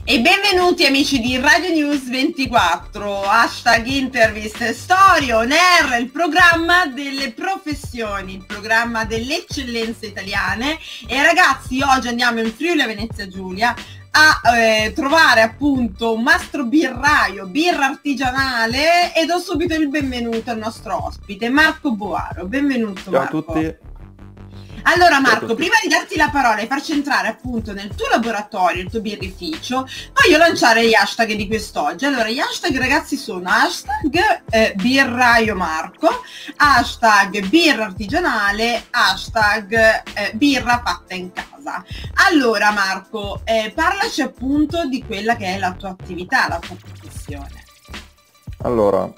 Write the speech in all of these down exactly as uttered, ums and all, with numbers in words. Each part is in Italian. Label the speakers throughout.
Speaker 1: E benvenuti amici di Radio News ventiquattro, hashtag intervist storie on air, il programma delle professioni, il programma delle eccellenze italiane. E ragazzi, oggi andiamo in Friuli Venezia Giulia a eh, trovare appunto un mastro birraio, birra artigianale, e do subito il benvenuto al nostro ospite, Marco Boaro. Benvenuto.
Speaker 2: Ciao
Speaker 1: Marco.
Speaker 2: a tutti.
Speaker 1: Allora Marco, prima di darti la parola e farci entrare appunto nel tuo laboratorio, il tuo birrificio, voglio lanciare gli hashtag di quest'oggi. Allora, gli hashtag ragazzi sono hashtag eh, birraio Marco, hashtag birra artigianale, hashtag eh, birra fatta in casa. Allora Marco, eh, parlaci appunto di quella che è la tua attività, la tua professione.
Speaker 2: Allora,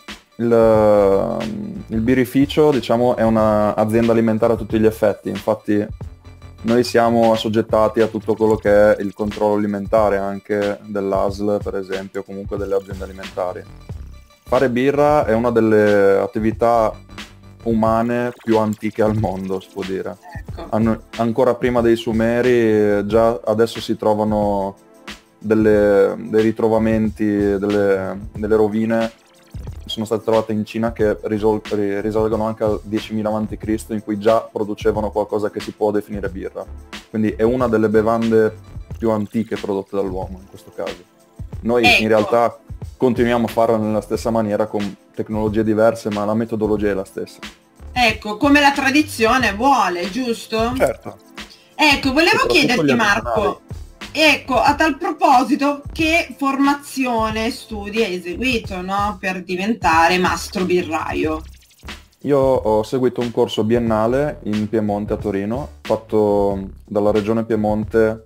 Speaker 2: il, il birrificio, diciamo, è un'azienda alimentare a tutti gli effetti. Infatti noi siamo assoggettati a tutto quello che è il controllo alimentare anche dell'A S L, per esempio, o comunque delle aziende alimentari. Fare birra è una delle attività umane più antiche al mondo, si può dire.
Speaker 1: Ecco.
Speaker 2: An- ancora prima dei Sumeri, già adesso si trovano delle, dei ritrovamenti, delle, delle rovine sono state trovate in Cina che risol- risalgono anche al diecimila avanti Cristo, in cui già producevano qualcosa che si può definire birra. Quindi è una delle bevande più antiche prodotte dall'uomo in questo caso. Noi
Speaker 1: ecco.
Speaker 2: in realtà continuiamo a farla nella stessa maniera con tecnologie diverse, ma la metodologia è la stessa.
Speaker 1: Ecco, come la tradizione vuole, giusto?
Speaker 2: Certo.
Speaker 1: Ecco, volevo
Speaker 2: Soprattutto
Speaker 1: chiederti
Speaker 2: gli
Speaker 1: Marco,
Speaker 2: artigianali.
Speaker 1: ecco, a tal proposito, che formazione studi hai eseguito, no? Per diventare mastro birraio?
Speaker 2: Io ho seguito un corso biennale in Piemonte a Torino, fatto dalla regione Piemonte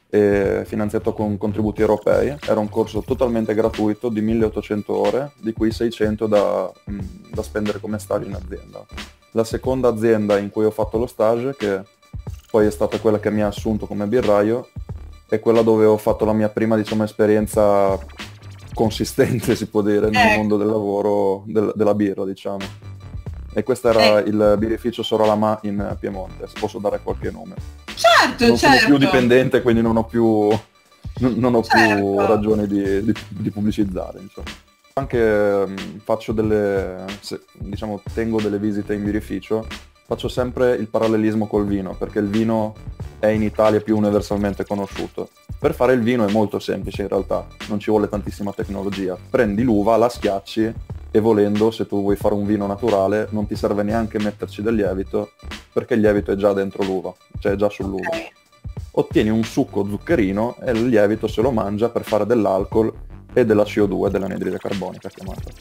Speaker 2: e finanziato con contributi europei. Era un corso totalmente gratuito di milleottocento ore, di cui seicento da, da spendere come stage in azienda. La seconda azienda in cui ho fatto lo stage, che poi è stata quella che mi ha assunto come birraio, è quella dove ho fatto la mia prima, diciamo, esperienza consistente, si può dire, nel
Speaker 1: Ecco.
Speaker 2: mondo del lavoro, del- della birra, diciamo. E questo era
Speaker 1: Ecco.
Speaker 2: il birrificio Soralama in Piemonte, se posso dare qualche nome.
Speaker 1: Certo,
Speaker 2: Non sono
Speaker 1: certo.
Speaker 2: più dipendente, quindi non ho più, non, non ho più
Speaker 1: Certo.
Speaker 2: ragioni di, di- di pubblicizzare, insomma. Anche mh, faccio delle, se- diciamo, tengo delle visite in birrificio, faccio sempre il parallelismo col vino, perché il vino è in Italia più universalmente conosciuto. Per fare il vino è molto semplice in realtà, non ci vuole tantissima tecnologia. Prendi l'uva, la schiacci e volendo, se tu vuoi fare un vino naturale, non ti serve neanche metterci del lievito, perché il lievito è già dentro l'uva, cioè è già sull'uva.
Speaker 1: Ok.
Speaker 2: Ottieni un succo zuccherino e il lievito se lo mangia per fare dell'alcol e della C O due, dell'anidride carbonica chiamata.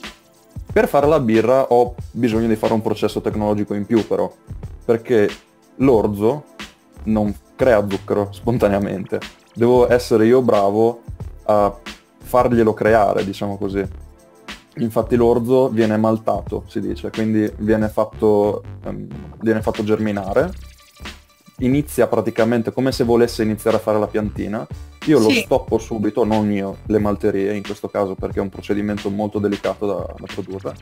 Speaker 2: Per fare la birra ho bisogno di fare un processo tecnologico in più però, perché l'orzo non crea zucchero spontaneamente. Devo essere io bravo a farglielo creare, diciamo così. Infatti l'orzo viene maltato, si dice, quindi viene fatto, ehm, viene fatto germinare, inizia praticamente come se volesse iniziare a fare la piantina. Io lo
Speaker 1: Sì.
Speaker 2: stoppo subito, non io, le malterie in questo caso, perché è un procedimento molto delicato da, da produrre.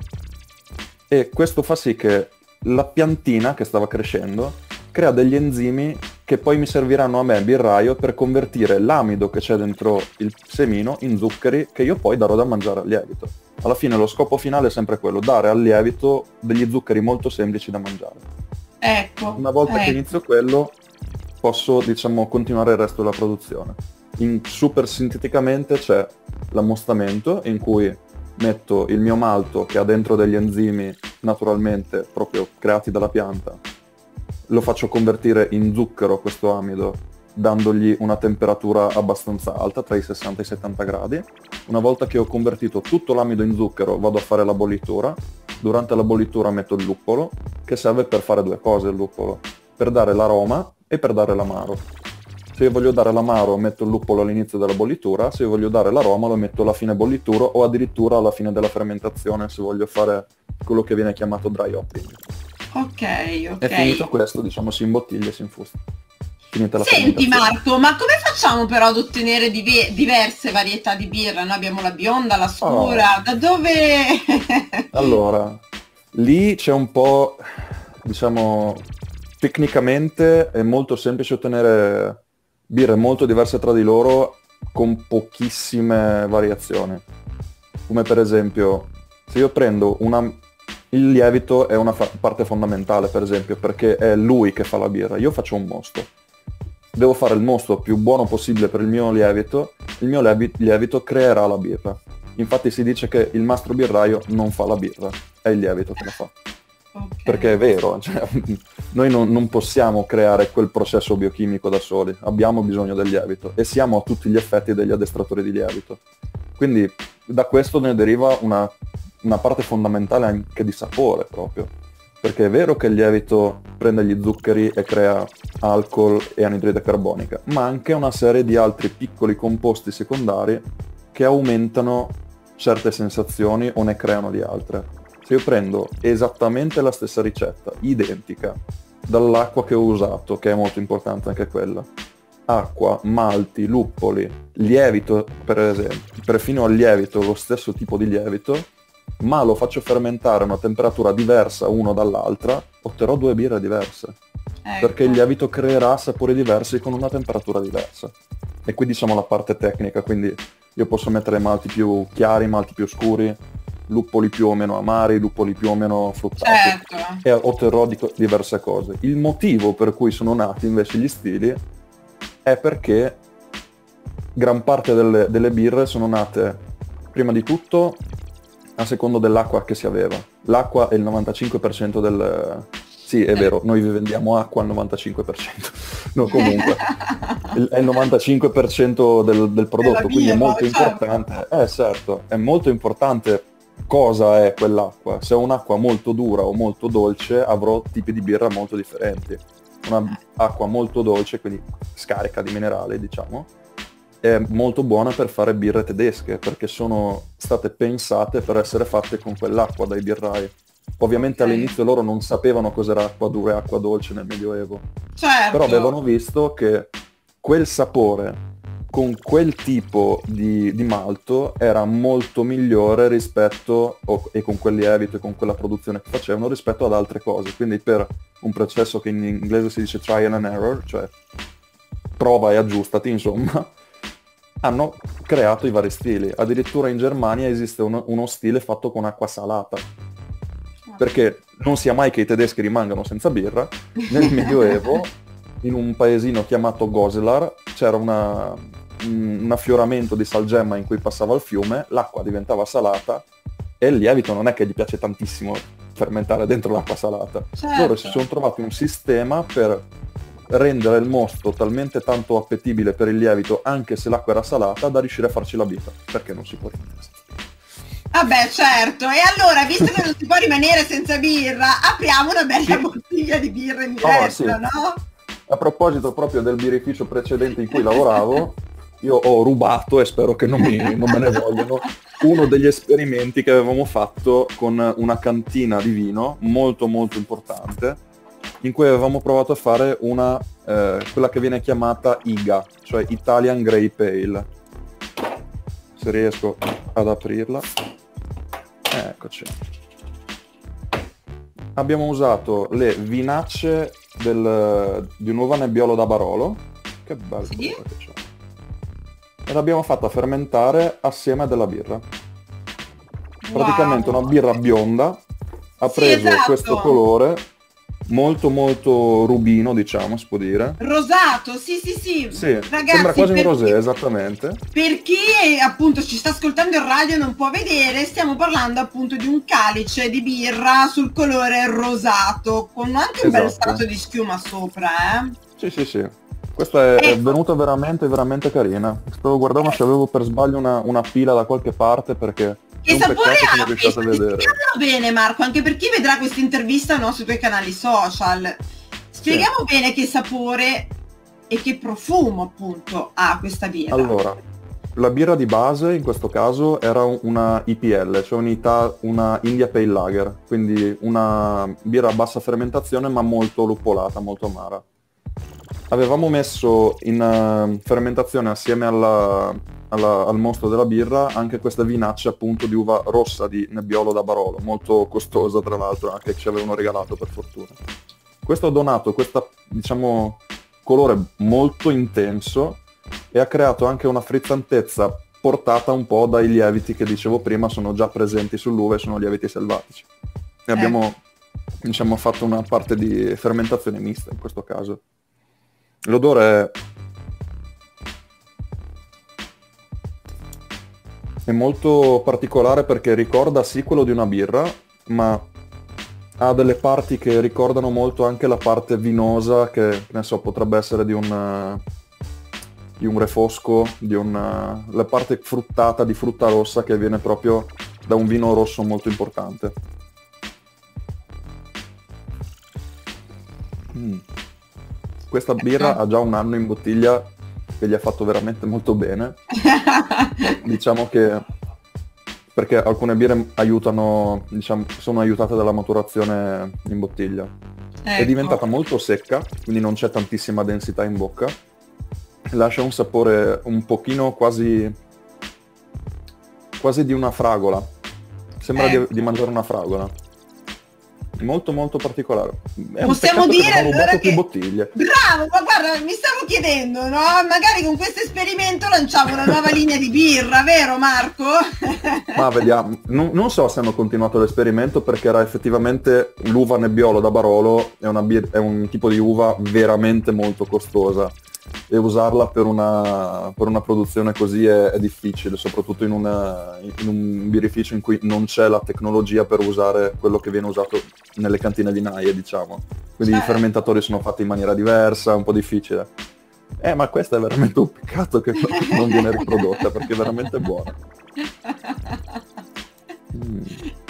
Speaker 2: E questo fa sì che la piantina che stava crescendo crea degli enzimi che poi mi serviranno a me, birraio, per convertire l'amido che c'è dentro il semino in zuccheri che io poi darò da mangiare al lievito. Alla fine lo scopo finale è sempre quello, dare al lievito degli zuccheri molto semplici da mangiare.
Speaker 1: Ecco.
Speaker 2: Una volta che
Speaker 1: ecco.
Speaker 2: inizio quello, posso, diciamo, continuare il resto della produzione. In, super sinteticamente c'è l'ammostamento, in cui metto il mio malto che ha dentro degli enzimi naturalmente proprio creati dalla pianta, lo faccio convertire in zucchero questo amido, dandogli una temperatura abbastanza alta, tra i sessanta e i settanta gradi. Una volta che ho convertito tutto l'amido in zucchero, vado a fare la bollitura. Durante la bollitura metto il luppolo, che serve per fare due cose il luppolo, per dare l'aroma e per dare l'amaro. Se io voglio dare l'amaro metto il luppolo all'inizio della bollitura, se io voglio dare l'aroma lo metto alla fine bollitura o addirittura alla fine della fermentazione, se voglio fare quello che viene chiamato dry hopping.
Speaker 1: Ok, ok.
Speaker 2: E finito questo, diciamo, si imbottiglia e si infusta. Finita la
Speaker 1: Senti
Speaker 2: fermentazione.
Speaker 1: Marco, ma come facciamo però ad ottenere dive- diverse varietà di birra? Noi abbiamo la bionda, la scura, da dove...
Speaker 2: Allora, lì c'è un po', diciamo, tecnicamente è molto semplice ottenere birre molto diverse tra di loro con pochissime variazioni. Come per esempio, se io prendo una... Il lievito è una fa- parte fondamentale, per esempio, perché è lui che fa la birra. Io faccio un mosto. Devo fare il mosto più buono possibile per il mio lievito. Il mio lievi- lievito creerà la birra. Infatti si dice che il mastro birraio non fa la birra, è il lievito che la fa.
Speaker 1: Okay.
Speaker 2: Perché è vero, cioè, noi non, non possiamo creare quel processo biochimico da soli, abbiamo bisogno del lievito e siamo a tutti gli effetti degli addestratori di lievito. Quindi da questo ne deriva una, una parte fondamentale anche di sapore proprio, perché è vero che il lievito prende gli zuccheri e crea alcol e anidride carbonica, ma anche una serie di altri piccoli composti secondari che aumentano certe sensazioni o ne creano di altre. Se io prendo esattamente la stessa ricetta, identica, dall'acqua che ho usato, che è molto importante anche quella, acqua, malti, luppoli, lievito per esempio, perfino al lievito, lo stesso tipo di lievito, ma lo faccio fermentare a una temperatura diversa uno dall'altra, otterrò due birre diverse. Ecco. Perché il lievito creerà sapori diversi con una temperatura diversa. E qui diciamo la parte tecnica, quindi io posso mettere malti più chiari, malti più scuri, luppoli più o meno amari, luppoli più o meno fruttati, certo. E otterrò di co- diverse cose. Il motivo per cui sono nati invece gli stili è perché gran parte delle, delle birre sono nate prima di tutto a secondo dell'acqua che si aveva. L'acqua è il novantacinque per cento del... Sì, è vero, noi vi vendiamo acqua al novantacinque per cento, no comunque, è il novantacinque per cento del, del prodotto, quindi è molto importante, eh certo, è molto importante cosa è quell'acqua. Se è un'acqua molto dura o molto dolce avrò tipi di birra molto differenti. Una acqua molto dolce, quindi scarica di minerali diciamo, è molto buona per fare birre tedesche perché sono state pensate per essere fatte con quell'acqua dai birrai. Ovviamente okay. All'inizio loro non sapevano cos'era acqua dura e acqua dolce nel Medioevo,
Speaker 1: certo.
Speaker 2: Però avevano visto che quel sapore con quel tipo di, di malto era molto migliore rispetto, o, e con quel lievito e con quella produzione che facevano, rispetto ad altre cose. Quindi per un processo che in inglese si dice trial and error, cioè prova e aggiustati, insomma, hanno creato i vari stili. Addirittura in Germania esiste uno, uno stile fatto con acqua salata, perché non sia mai che i tedeschi rimangano senza birra. Nel Medioevo, in un paesino chiamato Goslar, c'era una, un affioramento di salgemma in cui passava il fiume, l'acqua diventava salata e il lievito non è che gli piace tantissimo fermentare dentro l'acqua salata. Certo. Loro si sono trovati un sistema per rendere il mosto talmente tanto appetibile per il lievito, anche se l'acqua era salata, da riuscire a farci la birra, perché non si può rimanere senza birra.
Speaker 1: Vabbè, certo, e allora, visto che non si può rimanere senza birra, apriamo una bella sì. bottiglia di birra in diretta, oh, sì. no?
Speaker 2: A proposito proprio del birrificio precedente in cui lavoravo, io ho rubato, e spero che non, mi, non me ne vogliano, uno degli esperimenti che avevamo fatto con una cantina di vino molto molto importante, in cui avevamo provato a fare una, eh, quella che viene chiamata I G A, cioè Italian Grey Pale. Se riesco ad aprirla. Eccoci. Abbiamo usato le vinacce del, di un uva Nebbiolo da Barolo, che bello sì? Che c'è. E l'abbiamo fatta fermentare assieme a della birra. Praticamente wow. Una birra bionda, ha sì, preso esatto. questo colore molto molto rubino, diciamo, si può dire.
Speaker 1: Rosato, sì sì sì.
Speaker 2: Sì,
Speaker 1: ragazzi,
Speaker 2: sembra quasi un rosé,
Speaker 1: chi,
Speaker 2: esattamente.
Speaker 1: Per chi appunto ci sta ascoltando in radio e non può vedere, stiamo parlando appunto di un calice di birra sul colore rosato, con anche un esatto. bel strato di schiuma sopra, eh.
Speaker 2: Sì sì sì. Questa è, ecco. è venuta veramente veramente carina. Stavo guardando se avevo per sbaglio una, una pila da qualche parte, perché
Speaker 1: che sapore ha? Spieghiamolo bene, Marco, anche per chi vedrà questa intervista no, sui tuoi canali social. Spieghiamo sì. bene che sapore e che profumo appunto ha questa birra.
Speaker 2: Allora, la birra di base in questo caso era una I P L, cioè un'Ita- una India Pale Lager, quindi una birra a bassa fermentazione ma molto luppolata, molto amara. Avevamo messo in uh, fermentazione assieme alla, alla, al mosto della birra anche questa vinaccia appunto di uva rossa di Nebbiolo da Barolo, molto costosa tra l'altro, anche che ci avevano regalato per fortuna. Questo ha donato questo, diciamo, colore molto intenso e ha creato anche una frizzantezza portata un po' dai lieviti che dicevo prima, sono già presenti sull'uva e sono lieviti selvatici. E abbiamo, eh. diciamo, fatto una parte di fermentazione mista in questo caso. L'odore è, è molto particolare perché ricorda sì quello di una birra, ma ha delle parti che ricordano molto anche la parte vinosa che, ne so, potrebbe essere di un... di un refosco, di una... la parte fruttata di frutta rossa che viene proprio da un vino rosso molto importante. Mm. Questa birra ha già un anno in bottiglia che gli ha fatto veramente molto bene. Diciamo che perché alcune birre aiutano, diciamo, sono aiutate dalla maturazione in bottiglia. Ecco. È diventata molto secca, quindi non c'è tantissima densità in bocca. Lascia un sapore un pochino quasi quasi di una fragola, sembra ecco. di, di mangiare una fragola, molto molto particolare. È
Speaker 1: possiamo dire
Speaker 2: che non ho
Speaker 1: allora
Speaker 2: rubato
Speaker 1: che...
Speaker 2: più bottiglie.
Speaker 1: Bravo, ma guarda, mi stavo chiedendo, no? Magari con questo esperimento lanciamo una nuova linea di birra, vero Marco?
Speaker 2: Ma vediamo, non, non so se hanno continuato l'esperimento perché era effettivamente l'uva Nebbiolo da Barolo, è, una bir- è un tipo di uva veramente molto costosa. E usarla per una, per una produzione così è, è difficile, soprattutto in, una, in un birrificio in cui non c'è la tecnologia per usare quello che viene usato nelle cantine vinaie, diciamo. Quindi certo. I fermentatori sono fatti in maniera diversa, è un po' difficile. Eh, ma questo è veramente un peccato che non viene riprodotta, perché è veramente buona. Mm.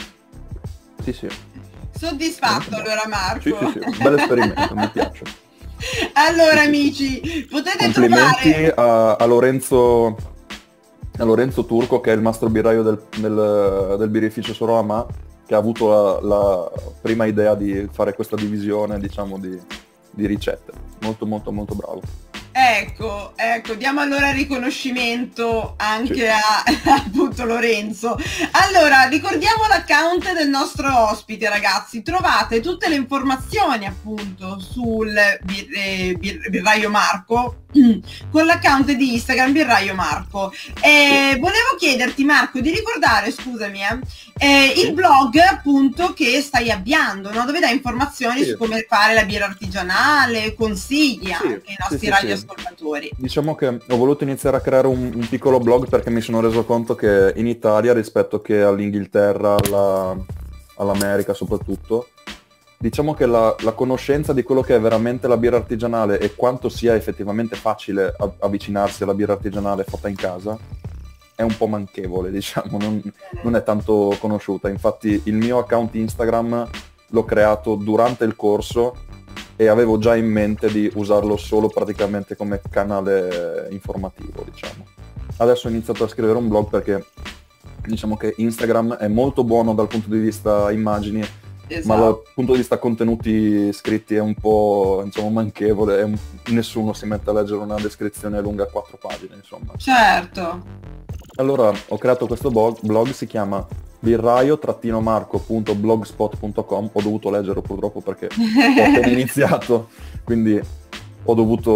Speaker 2: Sì, sì.
Speaker 1: Soddisfatto allora Marco?
Speaker 2: Sì, sì, sì, bel esperimento, mi piace.
Speaker 1: Allora amici, potete
Speaker 2: complimenti
Speaker 1: trovare...
Speaker 2: a, a, Lorenzo, a Lorenzo Turco, che è il mastro birraio del, del, del birrificio Sorama, che ha avuto la, la prima idea di fare questa divisione, diciamo, di, di ricette. Molto molto molto bravo.
Speaker 1: Ecco, ecco, diamo allora riconoscimento anche sì. a, a appunto Lorenzo. Allora, ricordiamo l'account del nostro ospite, ragazzi. Trovate tutte le informazioni appunto sul bir, eh, bir, birraio Marco con l'account di Instagram Birraio Marco. E sì. Volevo chiederti Marco di ricordare, scusami, eh, eh, sì. il blog appunto che stai avviando, no? Dove dai informazioni sì. su come fare la birra artigianale, consigli sì. anche ai nostri sì, radioascoltatori.
Speaker 2: Sì. Diciamo che ho voluto iniziare a creare un, un piccolo blog perché mi sono reso conto che in Italia, rispetto che all'Inghilterra, alla, all'America soprattutto, diciamo che la, la conoscenza di quello che è veramente la birra artigianale e quanto sia effettivamente facile a, avvicinarsi alla birra artigianale fatta in casa è un po' manchevole, diciamo, non, non è tanto conosciuta. Infatti il mio account Instagram l'ho creato durante il corso e avevo già in mente di usarlo solo praticamente come canale informativo, diciamo. Adesso ho iniziato a scrivere un blog perché diciamo che Instagram è molto buono dal punto di vista immagini, esatto. ma dal punto di vista contenuti scritti è un po', diciamo, manchevole, è un... nessuno si mette a leggere una descrizione lunga quattro pagine, insomma.
Speaker 1: Certo.
Speaker 2: Allora ho creato questo blog, blog si chiama birraio marco punto blogspot punto com. Ho dovuto leggerlo purtroppo perché ho appena iniziato, quindi ho dovuto,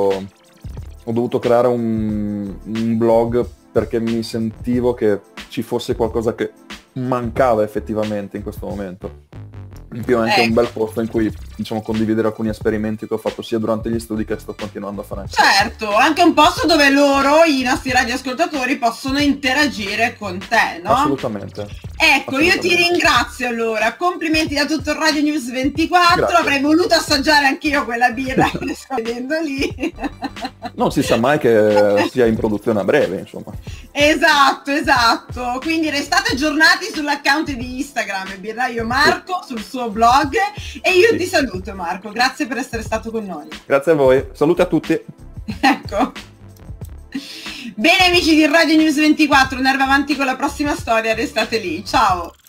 Speaker 2: ho dovuto creare un, un blog perché mi sentivo che ci fosse qualcosa che mancava effettivamente in questo momento. In più è anche ecco. un bel posto in cui, diciamo, condividere alcuni esperimenti che ho fatto sia durante gli studi che sto continuando a fare.
Speaker 1: Certo, anche un posto dove loro, i nostri radioascoltatori, possono interagire con te, no?
Speaker 2: Assolutamente.
Speaker 1: Ecco, Assolutamente. Io ti ringrazio allora, complimenti da tutto il Radio News ventiquattro, Grazie. Avrei voluto assaggiare anch'io quella birra che sto vedendo lì.
Speaker 2: Non si sa mai che sia in produzione a breve, insomma.
Speaker 1: Esatto, esatto, quindi restate aggiornati sull'account di Instagram Birraio Marco, sì. sul suo blog, e io sì. ti saluto Marco, grazie per essere stato con noi.
Speaker 2: Grazie a voi, saluti a tutti.
Speaker 1: Ecco. Bene amici di Radio News ventiquattro, nerva avanti con la prossima storia, restate lì, ciao.